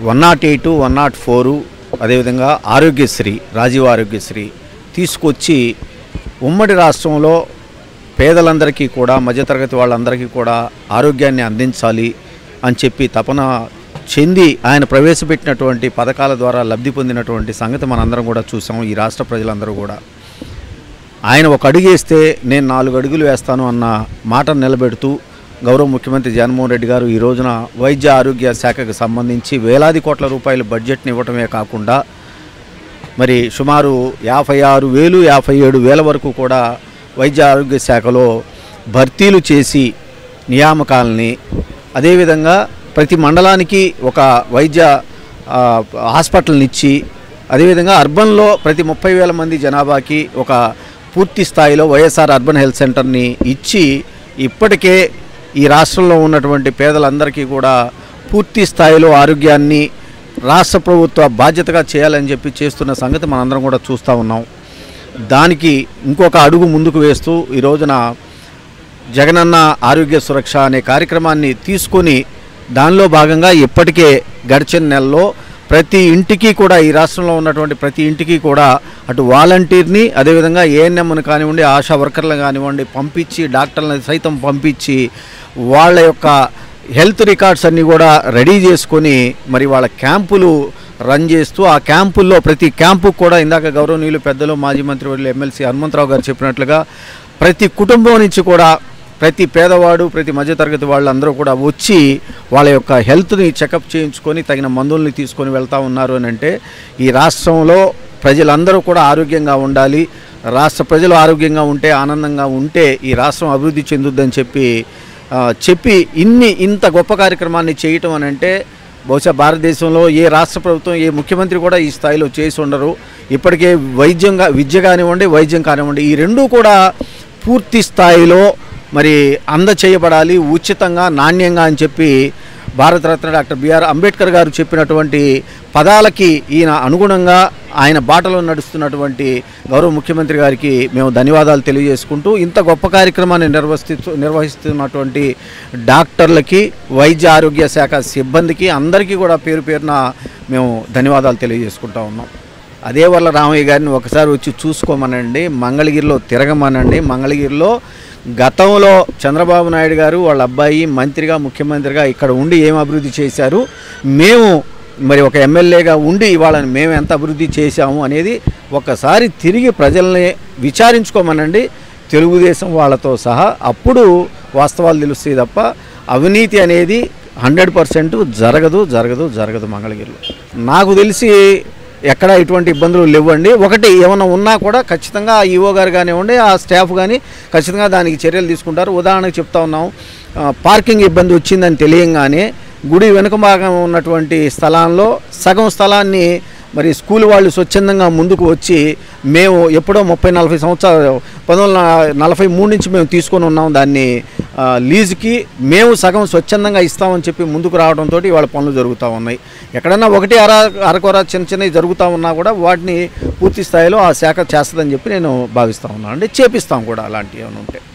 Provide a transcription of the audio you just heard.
108, 104 అదేవిధంగా ఆరోగ్యశ్రీ, రాజీవ్ ఆరోగ్యశ్రీ తీసుకొచ్చి ఉమ్మడి రాష్ట్రంలో పేదలందరికీ కూడా, మధ్యతరగతి వాళ్ళందరికీ కూడా ఆరోగ్యాన్ని అందించాలి అని చెప్పి తపన చెంది ఆయన ప్రవేశపెట్టినటువంటి పథకాల ద్వారా లబ్ధి పొందినటువంటి సంగతి మనందరం కూడా చూసాం. ఈ రాష్ట్ర ప్రజలందరూ కూడా ఆయన ఒక అడుగు వేస్తే నేను 4 అడుగులు వేస్తాను అన్న మాటను నిలబెడుతూ గౌరవ ముఖ్యమంత్రి జగన్మోహన్ రెడ్డి గారు ఈ రోజున వైద్య ఆరోగ్య శాఖకు సంబంధించి వేలాది కోట్ల రూపాయల బడ్జెట్ని ఇవ్వటమే కాకుండా మరి సుమారు 56,000, 57,000 వరకు కూడా వైద్య ఆరోగ్య శాఖలో భర్తీలు చేసి నియామకాలని, అదేవిధంగా ప్రతి మండలానికి ఒక వైద్య హాస్పిటల్ని ఇచ్చి, అదేవిధంగా అర్బన్లో ప్రతి 30,000 మంది జనాభాకి ఒక పూర్తి స్థాయిలో వైఎస్ఆర్ అర్బన్ హెల్త్ సెంటర్ని ఇచ్చి ఇప్పటికే ఈ రాష్ట్రంలో ఉన్నటువంటి పేదలందరికీ కూడా పూర్తి స్థాయిలో ఆరోగ్యాన్ని రాష్ట్ర ప్రభుత్వ బాధ్యతగా చేయాలని చెప్పి చేస్తున్న సంగతి మనందరం కూడా చూస్తూ ఉన్నాం. దానికి ఇంకొక అడుగు ముందుకు వేస్తూ ఈ రోజున జగనన్న ఆరోగ్య సురక్ష అనే కార్యక్రమాన్ని తీసుకొని దానిలో భాగంగా ఇప్పటికే గడిచిన నెలలో ప్రతి ఇంటికి కూడా, ఈ రాష్ట్రంలో ఉన్నటువంటి ప్రతి ఇంటికి కూడా అటు వాలంటీర్ని, అదేవిధంగా ఏఎన్ఎంని కానివ్వండి, ఆశా వర్కర్లను కానివ్వండి పంపించి, డాక్టర్లను సైతం పంపించి వాళ్ళ యొక్క హెల్త్ రికార్డ్స్ అన్నీ కూడా రెడీ చేసుకొని మరి వాళ్ళ క్యాంపులు రన్ చేస్తూ, ఆ క్యాంపుల్లో ప్రతి క్యాంపుకు కూడా ఇందాక గౌరవనీయులు పెద్దలు మాజీ మంత్రివర్యులు ఎమ్మెల్సీ హనుమంతరావు గారు చెప్పినట్లుగా ప్రతి కుటుంబం నుంచి కూడా ప్రతి పేదవాడు, ప్రతి మధ్యతరగతి వాళ్ళందరూ కూడా వచ్చి వాళ్ళ యొక్క హెల్త్ని చెకప్ చేయించుకొని తగిన మందుల్ని తీసుకొని వెళ్తూ ఉన్నారు అని అంటే ఈ రాష్ట్రంలో ప్రజలందరూ కూడా ఆరోగ్యంగా ఉండాలి, రాష్ట్ర ప్రజలు ఆరోగ్యంగా ఉంటే, ఆనందంగా ఉంటే ఈ రాష్ట్రం అభివృద్ధి చెందుద్దని చెప్పి ఇంత గొప్ప కార్యక్రమాన్ని చేయటం అని అంటే బహుశా భారతదేశంలో ఏ రాష్ట్ర ప్రభుత్వం, ఏ ముఖ్యమంత్రి కూడా ఈ స్థాయిలో చేసి ఉండరు. ఇప్పటికే విద్య కానివ్వండి, వైద్యం కానివ్వండి, ఈ రెండూ కూడా పూర్తి స్థాయిలో మరి అందచేయబడాలి, ఉచితంగా, నాణ్యంగా అని చెప్పి భారతరత్న డాక్టర్ బిఆర్ అంబేద్కర్ గారు చెప్పినటువంటి పదాలకి ఈయన అనుగుణంగా ఆయన బాటలో నడుస్తున్నటువంటి గౌరవ ముఖ్యమంత్రి గారికి మేము ధన్యవాదాలు తెలియజేసుకుంటూ, ఇంత గొప్ప కార్యక్రమాన్ని నిర్వహిస్తున్నటువంటి డాక్టర్లకి, వైద్య ఆరోగ్య శాఖ సిబ్బందికి అందరికీ కూడా పేరు పేరున మేము ధన్యవాదాలు తెలియజేసుకుంటా ఉన్నాం. అదే వర్ల రామయ్య గారిని ఒకసారి వచ్చి చూసుకోమనండి, మంగళగిరిలో తిరగమనండి. మంగళగిరిలో గతంలో చంద్రబాబు నాయుడు గారు వాళ్ళ అబ్బాయి మంత్రిగా, ముఖ్యమంత్రిగా ఇక్కడ ఉండి ఏం అభివృద్ధి చేశారు, మేము మరి ఒక ఎమ్మెల్యేగా ఉండి ఇవాళ మేము ఎంత అభివృద్ధి చేశాము అనేది ఒక్కసారి తిరిగి ప్రజల్ని విచారించుకోమనండి, తెలుగుదేశం వాళ్ళతో సహా. అప్పుడు వాస్తవాలు తెలుస్తాయి తప్ప అవినీతి అనేది 100% జరగదు మంగళగిరిలో. నాకు తెలిసి ఎక్కడ ఇటువంటి ఇబ్బందులు లేవండి. ఒకటి ఏమైనా ఉన్నా కూడా ఖచ్చితంగా ఈఓ గారు కానివ్వండి, ఆ స్టాఫ్ కానీ ఖచ్చితంగా దానికి చర్యలు తీసుకుంటారు. ఉదాహరణకు చెప్తా ఉన్నాం, పార్కింగ్ ఇబ్బంది వచ్చిందని తెలియంగానే గుడి వెనుక భాగం ఉన్నటువంటి స్థలాల్లో సగం స్థలాన్ని మరి స్కూల్ వాళ్ళు స్వచ్ఛందంగా ముందుకు వచ్చి మేము ఎప్పుడో 30-40 సంవత్సరాలు 1943 నుంచి మేము తీసుకొని ఉన్నాం దాన్ని లీజుకి, మేము సగం స్వచ్ఛందంగా ఇస్తామని చెప్పి ముందుకు రావడంతో ఇవాళ పనులు జరుగుతూ ఉన్నాయి. ఎక్కడన్నా ఒకటి అరకొర చిన్నవి జరుగుతూ ఉన్నా కూడా వాటిని పూర్తి స్థాయిలో ఆ శాఖ చేస్తుందని చెప్పి నేను భావిస్తూ ఉన్నాను. అంటే చేపిస్తాం కూడా అలాంటివి ఏమైనా ఉంటే.